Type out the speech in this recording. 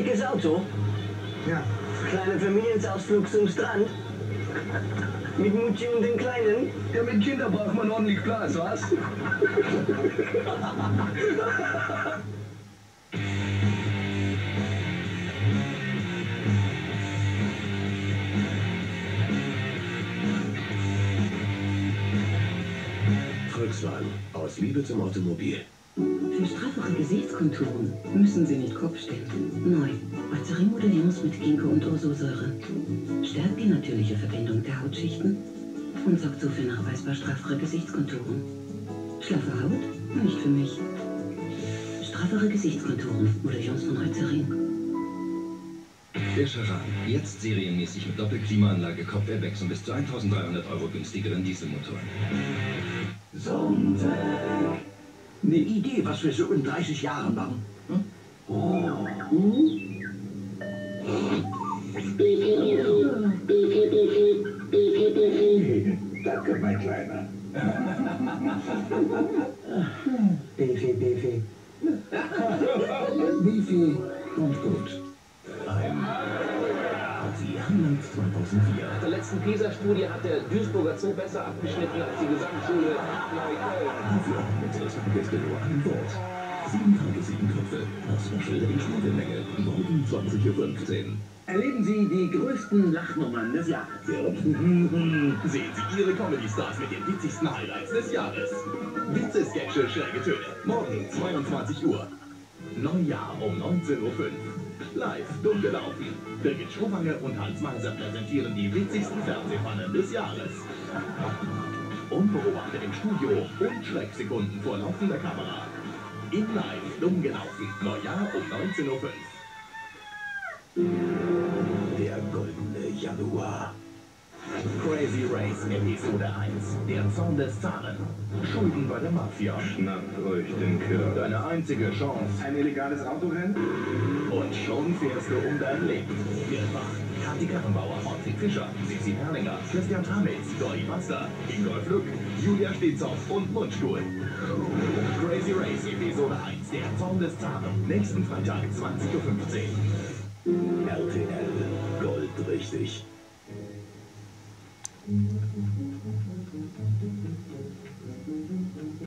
Schickes Auto? Ja. Kleiner Familienausflug zum Strand? Mit Mutti und den Kleinen? Ja, mit Kindern braucht man ordentlich Platz, was? Volkswagen. Aus Liebe zum Automobil. Für straffere Gesichtskonturen müssen Sie nicht Kopf stecken. Neu. Eucerin-Modellierungs mit Ginkgo und Ursosäure. Stärkt die natürliche Verbindung der Hautschichten und sorgt so für nachweisbar straffere Gesichtskonturen. Schlaffe Haut? Nicht für mich. Straffere Gesichtskonturen. Modellierungs von Eucerin. Der Charan. Jetzt serienmäßig mit Doppelklimaanlage, Kopf-Airbags und bis zu 1.300 € günstigeren Dieselmotoren. Sonntag. Eine Idee, was wir so in 30 Jahren machen. Hm? Oh. Danke, mein Kleiner. Beefy, Beefy. Beefy kommt gut. Sie Hamland 2004. Nach der letzten PISA-Studie hat der Duisburger Zoo besser abgeschnitten als die Gesamtschule Neukölln. Dafür haben unsere Gäste nur ein Wort. 7 Tage, 7 Köpfe. Das Special in Schneidemenge. Morgen 20:15 Uhr. Erleben Sie die größten Lachnummern des Jahres. Sehen Sie Ihre Comedy-Stars mit den witzigsten Highlights des Jahres. Witze-Sketche, schräge Töne. Morgen 22 Uhr. Neujahr um 19:05 Uhr. Live dumm gelaufen. Birgit Schrowange und Hans Meiser präsentieren die witzigsten Fernsehpfannen des Jahres. Unbeobachtet im Studio und Schrecksekunden vor laufender Kamera. In Live dumm gelaufen. Neujahr um 19:05 Uhr. Der goldene Januar. Crazy Race Episode 1. Der Zorn des Zaren. Schulden bei der Mafia. Schnappt euch den Kerl. Deine einzige Chance. Ein illegales Autorennen? Und schon fährst du um dein Leben. Mehrfach. Kathi Karrenbauer, Ortwig Fischer, Sissi Perlinger, Christian Tramitz, Dolly Buster, Ingolf Lück, Julia Stehzow und Mundstuhl. Crazy Race Episode 1. Der Zorn des Zaren. Nächsten Freitag, 20:15 Uhr. RTL. Goldrichtig.